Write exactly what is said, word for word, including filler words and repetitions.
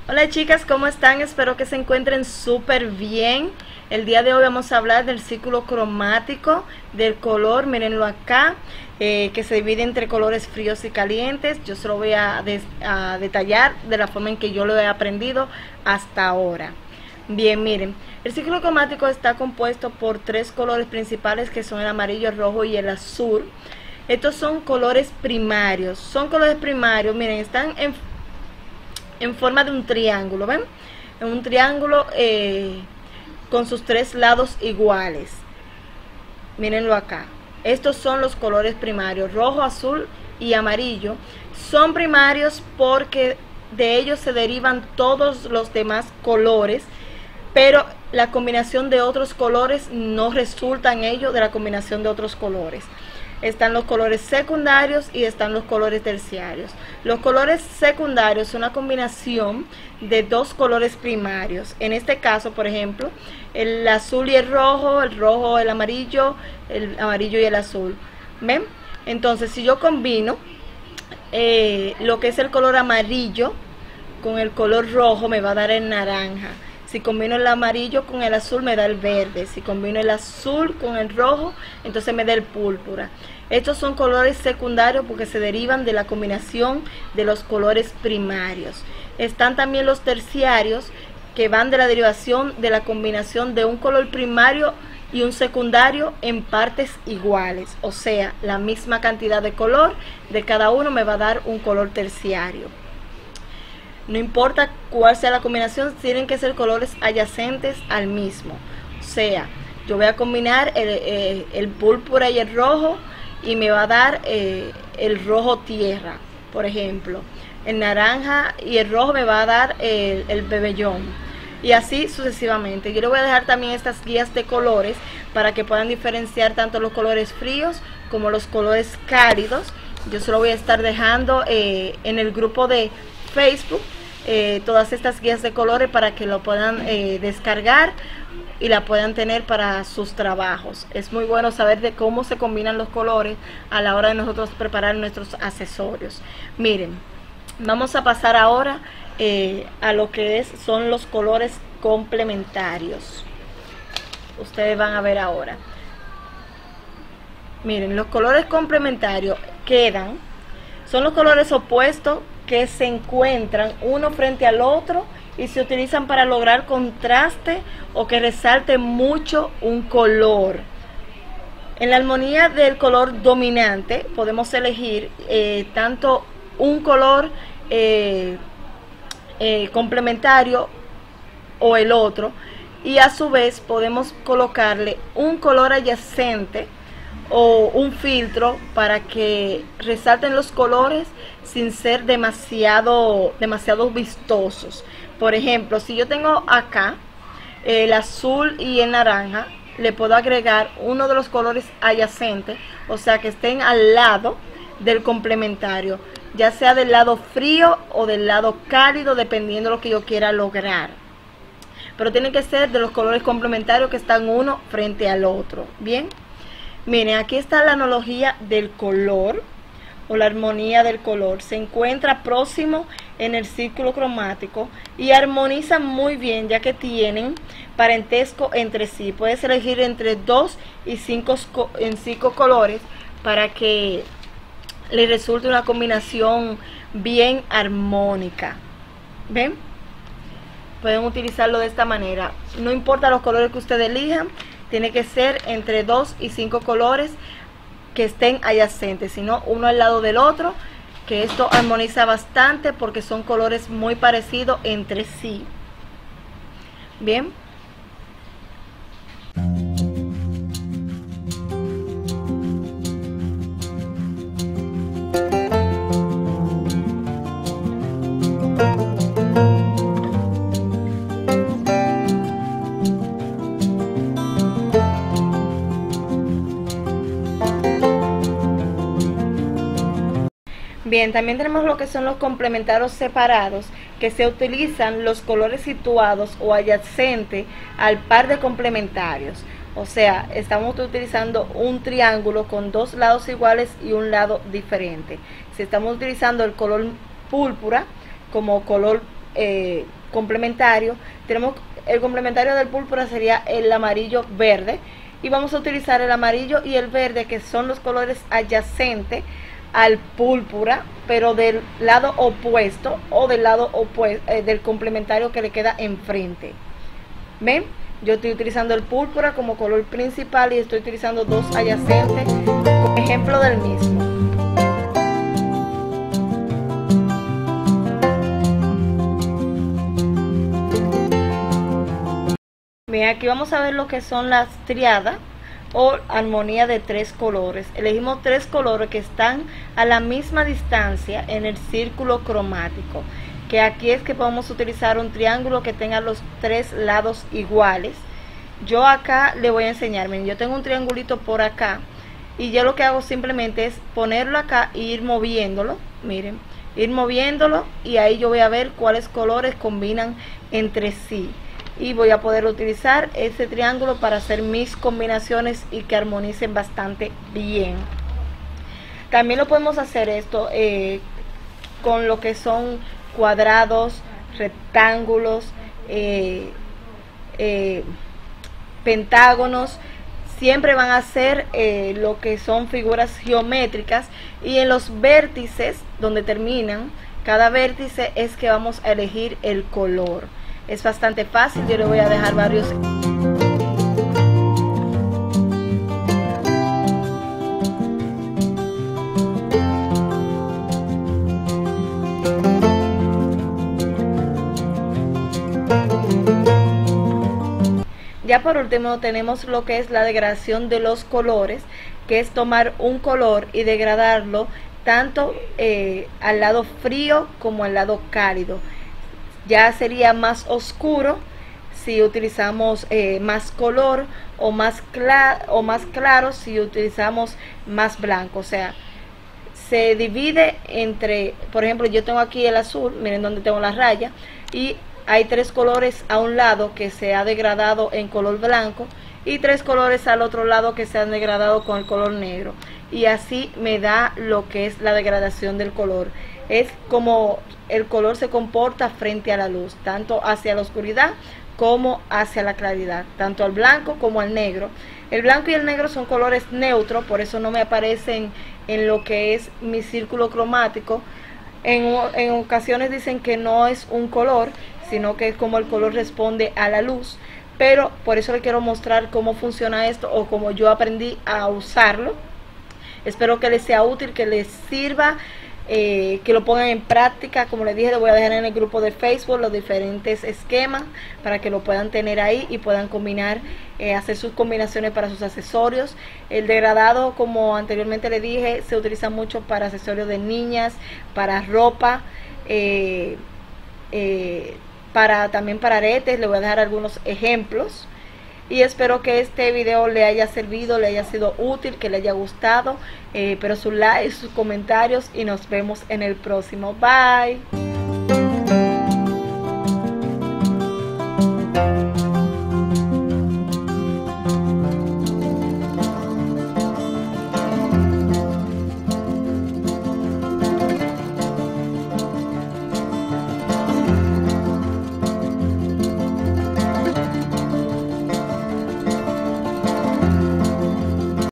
Hola chicas, ¿cómo están? Espero que se encuentren súper bien. El día de hoy vamos a hablar del círculo cromático del color, mírenlo acá, eh, que se divide entre colores fríos y calientes. Yo se lo voy a, des, a detallar de la forma en que yo lo he aprendido hasta ahora. Bien, miren, el círculo cromático está compuesto por tres colores principales que son el amarillo, el rojo y el azul. Estos son colores primarios, son colores primarios, miren, están en en forma de un triángulo, ¿ven? En un triángulo eh, con sus tres lados iguales. Mírenlo acá. Estos son los colores primarios, rojo, azul y amarillo. Son primarios porque de ellos se derivan todos los demás colores, pero la combinación de otros colores no resulta en ello de la combinación de otros colores. Están los colores secundarios y están los colores terciarios. Los colores secundarios son una combinación de dos colores primarios. En este caso, por ejemplo, el azul y el rojo, el rojo, el amarillo, el amarillo y el azul. ¿Ven? Entonces, si yo combino eh, lo que es el color amarillo con el color rojo, me va a dar el naranja. Si combino el amarillo con el azul, me da el verde. Si combino el azul con el rojo, entonces me da el púrpura. Estos son colores secundarios porque se derivan de la combinación de los colores primarios. Están también los terciarios, que van de la derivación de la combinación de un color primario y un secundario en partes iguales. O sea, la misma cantidad de color de cada uno me va a dar un color terciario. No importa cuál sea la combinación, tienen que ser colores adyacentes al mismo. O sea, yo voy a combinar el, el, el púrpura y el rojo y me va a dar eh, el rojo tierra, por ejemplo. El naranja y el rojo me va a dar el, el bebellón. Y así sucesivamente. Yo les voy a dejar también estas guías de colores para que puedan diferenciar tanto los colores fríos como los colores cálidos. Yo se lo voy a estar dejando eh, en el grupo de Facebook, eh, todas estas guías de colores para que lo puedan eh, descargar y la puedan tener para sus trabajos. Es muy bueno saber de cómo se combinan los colores a la hora de nosotros preparar nuestros accesorios. Miren, vamos a pasar ahora eh, a lo que es, son los colores complementarios. Ustedes van a ver ahora. Miren, los colores complementarios quedan, son los colores opuestos que se encuentran uno frente al otro y se utilizan para lograr contraste o que resalte mucho un color. En la armonía del color dominante podemos elegir eh, tanto un color eh, eh, complementario o el otro, y a su vez podemos colocarle un color adyacente o un filtro para que resalten los colores sin ser demasiado demasiado vistosos. Por ejemplo, si yo tengo acá el azul y el naranja, le puedo agregar uno de los colores adyacentes, o sea que estén al lado del complementario, ya sea del lado frío o del lado cálido, dependiendo de lo que yo quiera lograr. Pero tiene que ser de los colores complementarios que están uno frente al otro. Bien, miren, aquí está la analogía del color o la armonía del color. Se encuentra próximo en el círculo cromático y armonizan muy bien, ya que tienen parentesco entre sí. Puedes elegir entre dos y cinco, en cinco colores para que le resulte una combinación bien armónica. ¿Ven? Pueden utilizarlo de esta manera. No importa los colores que ustedes elijan, tiene que ser entre dos y cinco colores que estén adyacentes, sino uno al lado del otro, que esto armoniza bastante porque son colores muy parecidos entre sí. Bien. Bien, también tenemos lo que son los complementarios separados, que se utilizan los colores situados o adyacentes al par de complementarios. O sea, estamos utilizando un triángulo con dos lados iguales y un lado diferente. Si estamos utilizando el color púrpura como color eh, complementario. Tenemos el complementario del púrpura, sería el amarillo verde, y vamos a utilizar el amarillo y el verde, que son los colores adyacentes al púrpura, pero del lado opuesto o del lado opuesto eh, del complementario que le queda enfrente. ¿Ven? Yo estoy utilizando el púrpura como color principal y estoy utilizando dos adyacentes como ejemplo del mismo. Bien, aquí vamos a ver lo que son las triadas o armonía de tres colores. Elegimos tres colores que están a la misma distancia en el círculo cromático, que aquí es que podemos utilizar un triángulo que tenga los tres lados iguales. Yo acá le voy a enseñar, miren, yo tengo un triangulito por acá y yo lo que hago simplemente es ponerlo acá e ir moviéndolo, miren, ir moviéndolo, y ahí yo voy a ver cuáles colores combinan entre sí. Y voy a poder utilizar ese triángulo para hacer mis combinaciones y que armonicen bastante bien. También lo podemos hacer esto eh, con lo que son cuadrados, rectángulos, eh, eh, pentágonos. Siempre van a ser eh, lo que son figuras geométricas, y en los vértices donde terminan cada vértice es que vamos a elegir el color. Es bastante fácil, yo le voy a dejar varios. Ya por último tenemos lo que es la degradación de los colores, que es tomar un color y degradarlo tanto eh, al lado frío como al lado cálido. Ya sería más oscuro si utilizamos eh, más color, o más, o más claro si utilizamos más blanco. O sea, se divide entre, por ejemplo, yo tengo aquí el azul, miren donde tengo la raya, y hay tres colores a un lado que se ha degradado en color blanco, y tres colores al otro lado que se han degradado con el color negro, y así me da lo que es la degradación del color. Es como el color se comporta frente a la luz, tanto hacia la oscuridad como hacia la claridad, tanto al blanco como al negro. El blanco y el negro son colores neutros, por eso no me aparecen en lo que es mi círculo cromático. En, en ocasiones dicen que no es un color, sino que es como el color responde a la luz, pero por eso les quiero mostrar cómo funciona esto, o cómo yo aprendí a usarlo. Espero que les sea útil, que les sirva, eh, que lo pongan en práctica. Como les dije, les voy a dejar en el grupo de Facebook los diferentes esquemas para que lo puedan tener ahí y puedan combinar, eh, hacer sus combinaciones para sus accesorios. El degradado, como anteriormente les dije, se utiliza mucho para accesorios de niñas, para ropa, eh, eh, para también para aretes. Les voy a dejar algunos ejemplos. Y espero que este video le haya servido, le haya sido útil, que le haya gustado. Eh, pero sus likes, sus comentarios, y nos vemos en el próximo. Bye.